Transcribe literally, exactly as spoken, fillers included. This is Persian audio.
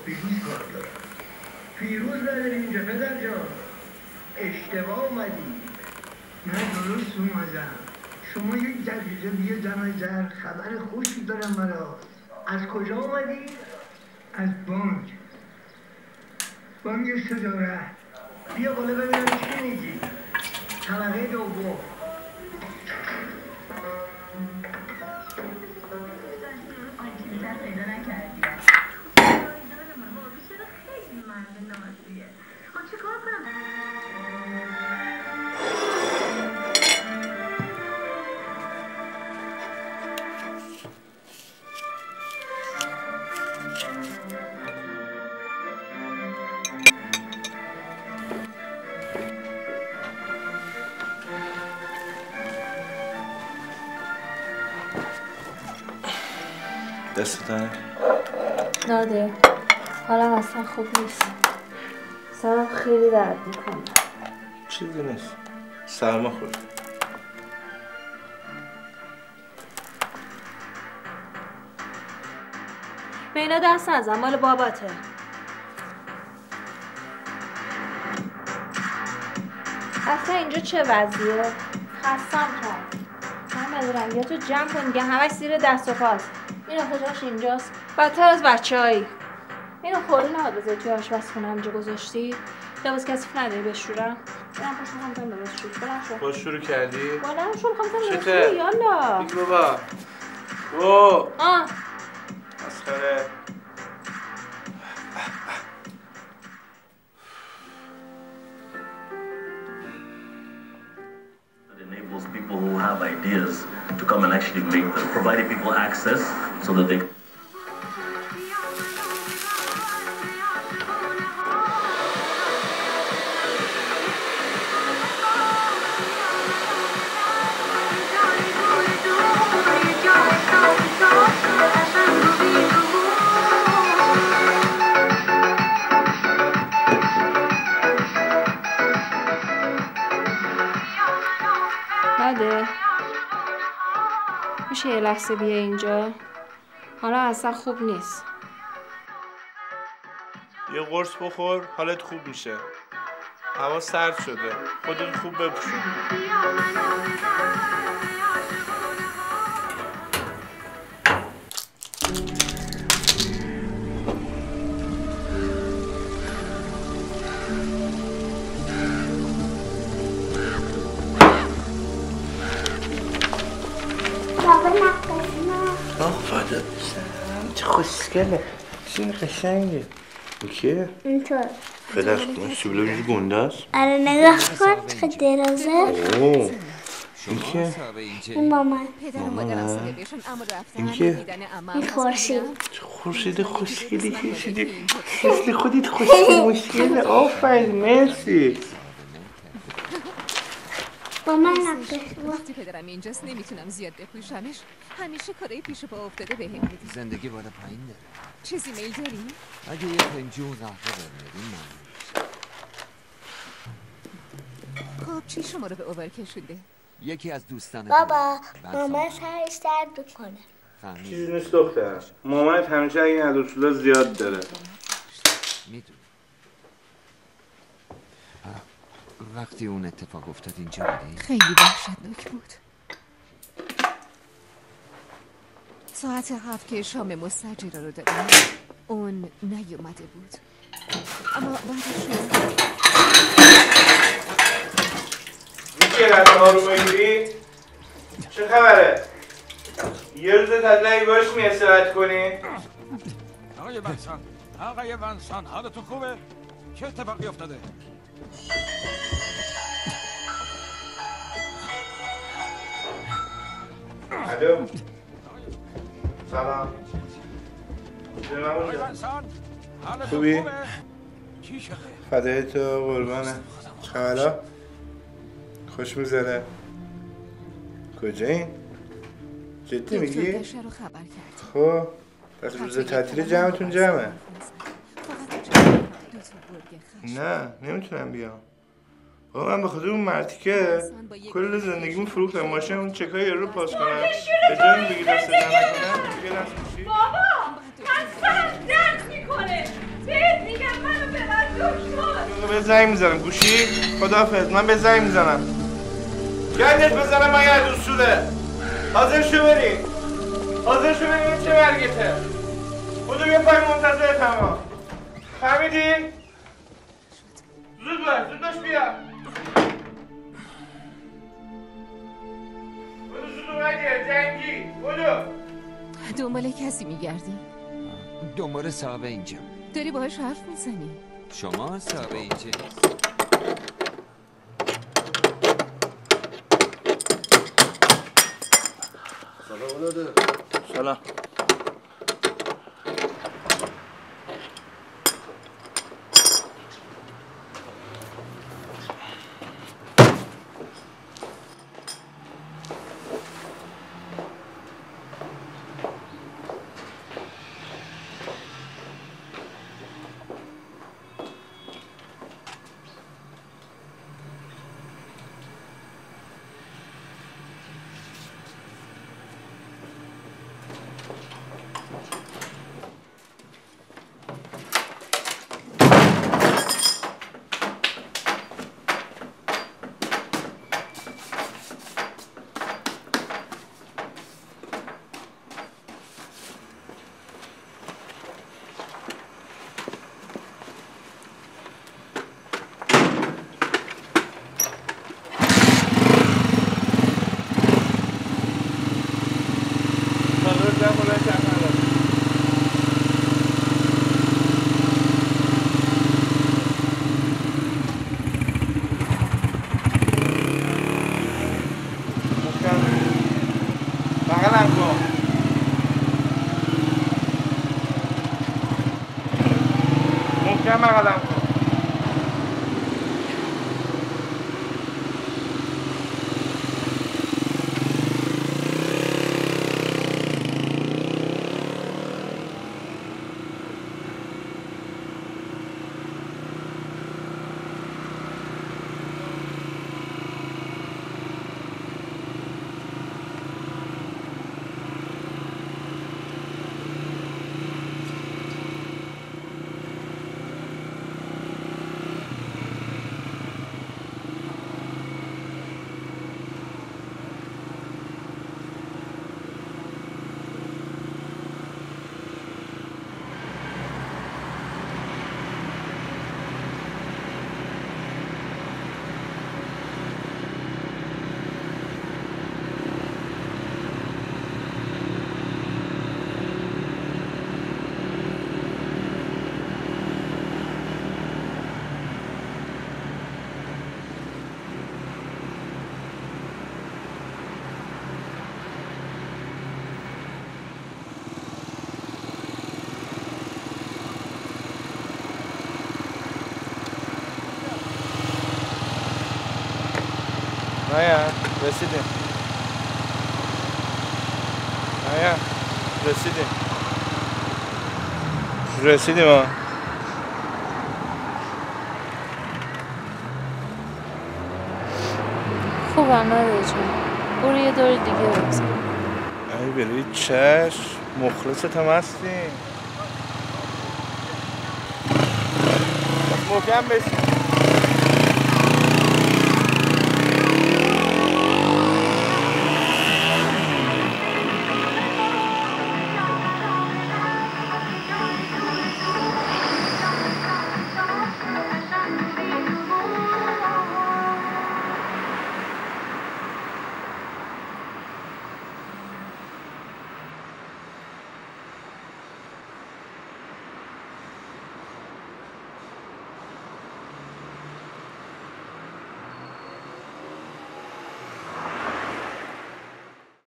فیروز کار دارم. فیروز نداری اینجا پدر جان، اشتباه اومدی. من درست اومدم. شما یک دقیقه بیا دم در، خبر خوشی دارم برات. از کجا اومدی؟ از بانک. بانک صداره. بیا بالا ببینم چی میگی. طبقه دوم. پیدا نکردی. خیلی مرد نازیه. خب چه کار کنم؟ دست داره؟ ناده حالم اصلا خوب نیست. سرم خیلی درد میکنه. چیزی نیست، سرما خورد. به اینا دست نزن، مال باباته. اصلا اینجا چه وضعیه؟ خستم کرد. من بدونم یا تو جمع کن دیگه، همش زیر دست و پاست. این آخه اینجاست بدتر از بچه هایی. اینو خوری نهاد بذاری توی آشپزخونه همینجا گذاشتی؟ لباس کثیف نداری بشورم؟ برم پاشو میخوام تم لباس شور. بلند شو. باز شروع کردی؟ بلند شو میخوام تم لباس شور. یالا بگو بابا. او آه مسخره. Enables people who have ideas to come and actually make them, providing people access so that they میشه یه لحظه بیا اینجا؟ حالا اصلا خوب نیست. یه قرص بخور حالت خوب میشه. هوا سرد شده، خودت خوب بپوشون. آه فدا بسم چه خوشگله. چه قشنگه. اوکی؟ اینطور پدر کنه چی بلو اینجا گنده است؟ آره نگاه کن چه درازه. اوه این که؟ این مامان. مامانه این که؟ این خورشید. چه خورشید خوشگلی کشیدی. مثل خودت خوشگل مشکله. آفرین مرسی. با من نقشه وقتی پدرم اینجاست نمیتونم زیاد بپوشمش. همیشه کارای پیش پا افتاده بهم میدی. زندگی بالا پایین داره. چیزی میل داری؟ اگه یه پنجون قهوه برمیدیم من خب چی شما رو به اوور کشونده؟ یکی از دوستان بابا مامان سرش درد میکنه. چیزی نیست دختر. مامانت همیشه این عدوسولا زیاد داره. میدونم. وقتی اون اتفاق افتاد اینجا بودی؟ خیلی وحشتناک بود. ساعت هفت که شام مستجره رو دادم اون نیومده بود، اما بعدش میشه یه رفت آروم بگیری؟ چه خبره؟ یه روز تدلعی باش می استراحت کنی؟ آقای ونسان آقای ونسان حالتون خوبه؟ چه اتفاقی افتاده؟ الو سلام. خوبی؟ فدای تو قربانه. چه خبرها؟ خوش میگذره؟ کجایین؟ جدی میگی؟ خب پس روز تعطیل جمعتون جمعه. نه نمیتونم بیام. بابا من به خاطر اون مرتیکه کل زندگیمو فروختم. ماشین اون چکای رو پاس کنم به جای این بگی دست در نکنم دیگه دست میشی. بابا من سرم درد میکنه. به زنگ میزنم گوشی خداحافظ من به زنگ میزنم گندت بزنم من یه دوستوله حاضر شو بریم حاضر شو بریم چه مرگته بودو بیا پای منتظر تمام فهمیدی؟ زود باش زود باش بیا بودو زود اومدیه جنگی بودو دنبال کسی میگردی؟ دنبال صاحب اینجا داری باهاش حرف میزنی؟ شما صاحب اینجا سلام اولاده سلام آیا رسیدیم آیا رسیدیم رسیدیم ها خوبم نداره جون برو یه دور دیگه بزن ای بری چشم مخلصت هم هستیم محکم بشید